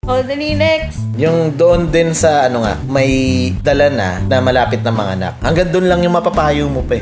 Oh, dali next. Yung doon din sa may dala na malapit na mga anak. Hanggang doon lang yung mapapayo mo pa eh.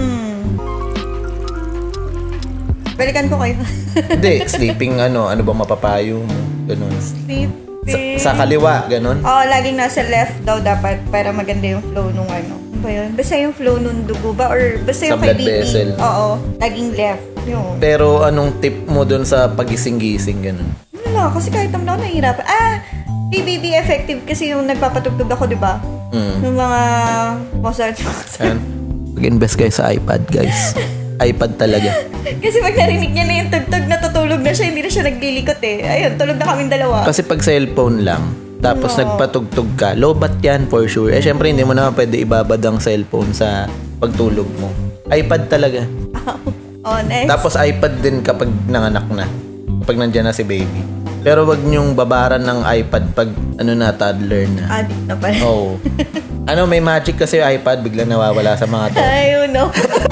Balikan ko kayo. Hindi, sleeping ano ba mapapayo mo? Ganun. Sleeping. Sa kaliwa, ganun? Oo, laging nasa left daw dapat para maganda yung flow nung ano. Ano ba yun? Basta yung flow nung dugo ba? Or basta yung sa blood vessel. Oo, laging left. Yun. Pero anong tip mo dun sa pagising-gising, ganun? Wala, kasi kahit naman ako nahihirapan. PBB effective kasi yung nagpapatugtog ako, di ba? Yung mga Mozart. Mag-invest kayo sa iPad, guys. iPad talaga. Kasi pag narinig niya na yung tugtog, natutulog na siya, hindi na siya naglilikot eh. Ayun, tulog na kaming dalawa. Kasi pag cellphone lang, tapos nagpatugtog ka, lobat yan for sure. Syempre, hindi mo naman pwede ibabad ang cellphone sa pagtulog mo. iPad talaga. Next. Tapos iPad din kapag nanganak na. Kapag nandiyan na si baby. Pero wag niyong babaran ng iPad pag toddler na. Addict na pala. Oo. May magic kasi yung iPad, bigla nawawala sa mga toddler. Ayun, no.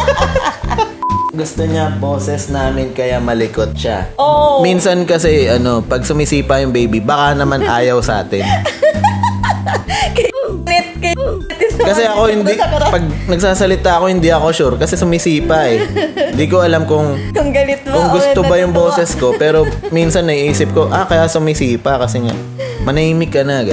Gusto niya boses namin kaya malikot siya. Oh. Minsan kasi pag sumisipa yung baby, baka naman ayaw sa atin. Kasi ako hindi, pag nagsasalita ako, hindi ako sure kasi sumisipa eh. Hindi ko alam kung galit ba kung gusto ba yung boses ko, pero minsan naiisip ko, kaya sumisipa kasi nga manahimik ka na.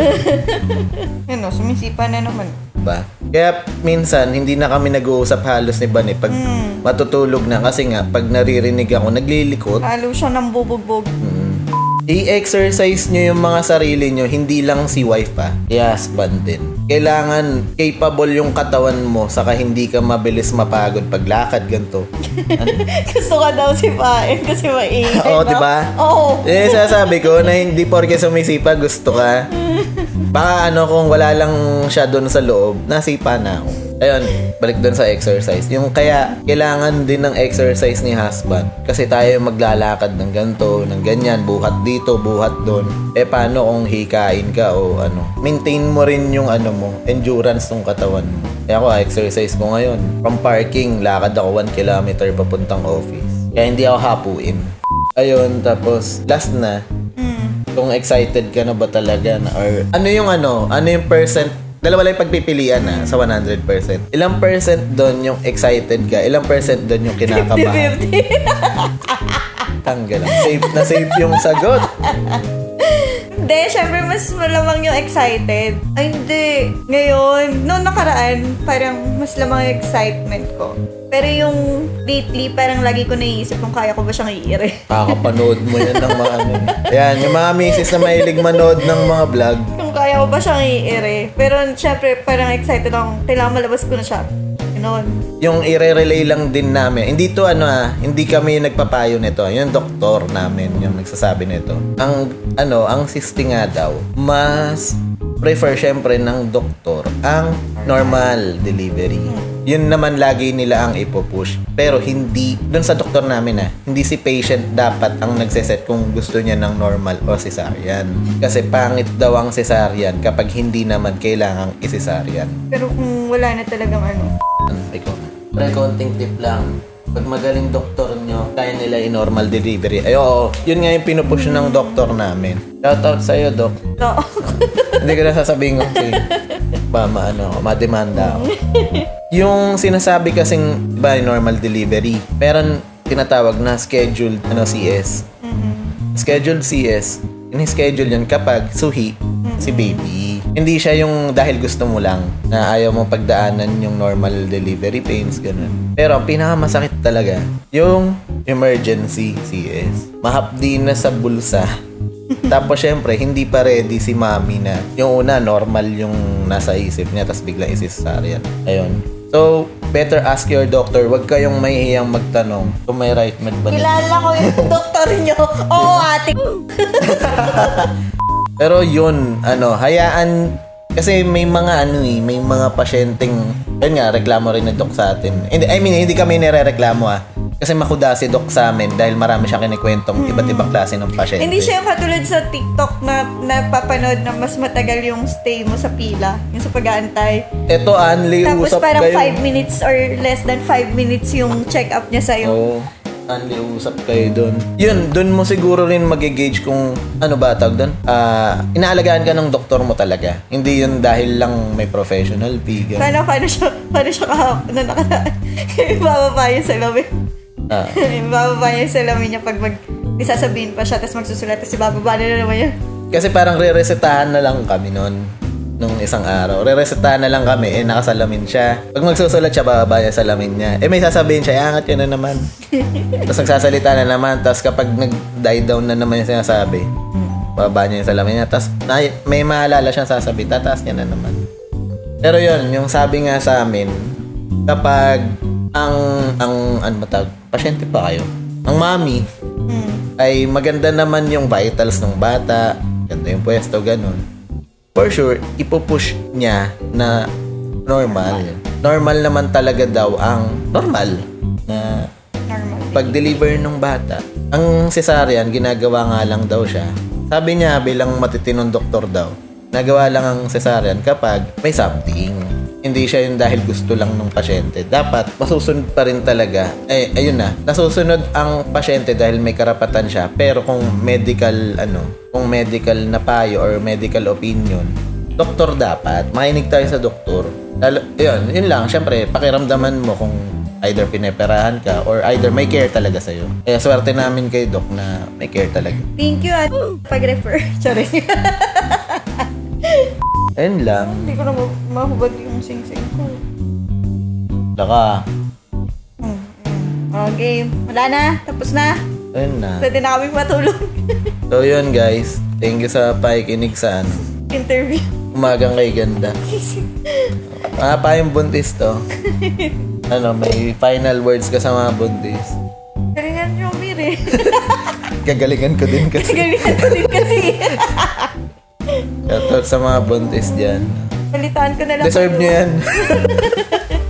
Sumisipa na naman. Ba? Kaya minsan hindi na kami nag-uusap halos ni Bani pag matutulog na kasi nga pag naririnig ako naglilikot. Halo siya ng bubugbog. I-exercise nyo yung mga sarili nyo, hindi lang si wife i-husband din. Kailangan capable yung katawan mo saka hindi ka mabilis mapagod paglakad ganito. Gusto ka daw sipain kasi maingay. Oo, diba? Oo. Sasabi ko na hindi porke sumisipa gusto ka. Baka kung wala lang siya doon sa loob, nasipa na ako. Ayun, balik doon sa exercise. Yung kaya, kailangan din ng exercise ni husband. Kasi tayo maglalakad ng ganito, ng ganyan, buhat dito, buhat doon. Paano kung hikain ka o maintain mo rin yung endurance ng katawan mo. Kaya ako, exercise ko ngayon. From parking, lakad ako 1 kilometer papuntang office. Kaya hindi ako hapuin. Ayun, tapos last na, kung excited ka na ba talaga or ano yung percent. Dalawa lang yung pagpipilian sa 100%. Ilang percent doon yung excited ka, ilang percent doon yung kinakabahan. 50-50. Tanggal. Safe yung sagot. Hindi, syempre mas malamang yung excited. Ay, hindi. Ngayon, noong nakaraan, parang mas lamang yung excitement ko. Pero yung lately, parang lagi ko naiisip kung kaya ko ba siyang i-ire. Kakapanood mo yan ng mga Yan, yung mga misis na mahilig manood ng mga vlog. Kung kaya ko ba siyang i-ire. Pero syempre, parang excited ako. Kailangan malabas ko na siya. Ganoon. Yung i-relay lang din namin. Hindi to hindi kami nagpapayo nito. Yung doktor namin yung nagsasabi nito. Ang sisti nga daw, mas prefer syempre ng doktor ang normal delivery. Yun naman lagi nila ang ipopush. Pero hindi, dun sa doktor namin hindi si patient dapat ang nagseset kung gusto niya ng normal o cesarean. Kasi pangit daw ang cesarean kapag hindi naman kailangang i-cesarean. Pero kung wala na talagang Ikaw. Pero konting tip lang. Pag magaling doktor nyo, kaya nila i-normal delivery. Yun nga yung pinupush ng doktor namin. Shoutout sa'yo, Doc. No. Hindi ko na sasabihin ko kasi mademanda ako. Yung sinasabi kasing, diba, normal delivery, meron tinatawag na scheduled CS. Scheduled CS, ini-schedule yun kapag suhi si baby. Hindi siya yung dahil gusto mo lang na ayaw mo pagdaanan yung normal delivery pains, ganun. Pero ang pinakamasakit talaga, yung emergency CS. Mahapdi na sa bulsa. Tapos syempre, hindi pa ready si mami na yung una, normal yung nasa isip niya, tapos biglang isi-cesarean. Ayun. So, better ask your doctor. Huwag kayong mahihiyang magtanong kung may right med ba. Kilala ko yung doktor nyo. Oo, ate. Pero yun, hayaan, kasi may mga may mga pasyenteng, yun nga, reklamo rin ng doc sa atin. Hindi kami nire-reklamo Kasi makuda si doc sa amin dahil marami siya kinikwentong iba't ibang klase ng pasyente. Hindi siya yung katulad sa TikTok na napapanood na mas matagal yung stay mo sa pila, yung sa pag-aantay. Ito, Anli, tapos usap parang kayo. 5 minutes or less than 5 minutes yung check-up niya sa'yo. Oo. usap kayo doon. Yun, doon mo siguro rin mag-gauge kung ano ba tawag doon. Inaalagaan ka ng doktor mo talaga. Hindi yun dahil lang may professional fee. Paano siya kahapon na nakaraan? Ibababa yung salamin. Ibababa yung salamin niya pag isasabihin pa siya, tapos magsusulat, tapos ibababa na naman yun. Kasi parang re-resetahan na lang kami noon. Nung isang araw. Re-resetahan na lang kami. Nakasalamin siya. Pag magsusulat siya, bababa niya salamin niya. May sasabihin siya, angat yun na naman. Tapos nagsasalita na naman. Tapos kapag nag-die down na naman yung sinasabi, bababa niya yung salamin niya. Tapos may maalala siyang sasabihin, tataas niya na naman. Pero yun, yung sabi nga sa amin, kapag pasyente pa kayo, ang mami, ay maganda naman yung vitals ng bata, ganda yung pwesto, ganun. For sure, ipupush niya na normal. Normal naman talaga daw ang normal na pag-deliver ng bata. Ang cesarean, ginagawa nga lang daw siya. Sabi niya, bilang matitinong doktor daw, nagawa lang ang cesarean kapag may something. Hindi siya yung dahil gusto lang ng pasyente. Dapat, masusunod pa rin talaga. Ayun na. Nasusunod ang pasyente dahil may karapatan siya. Pero kung medical na payo or medical opinion, doktor dapat. Makinig tayo sa doktor. Yun lang. Siyempre, pakiramdaman mo kung either pineperahan ka or either may care talaga sa'yo. Kaya swerte namin kay Doc na may care talaga. Thank you at pag-refer. Sorry. Ayun lang. Hindi ko na mahubad yung sing-sing ko. Laka. Okay. Wala na. Tapos na. Ayun na. Pwede na kami matulog. So yun guys. Thank you sa pakikinig sa interview. Umagang kay ganda. Mga pa yung buntis to. May final words ka sa mga buntis. Galingan yung Miri. Gagalingan ko din kasi. Shoutout sa mga buntis dyan. Balitaan ko na lang. Deserve nyo yan.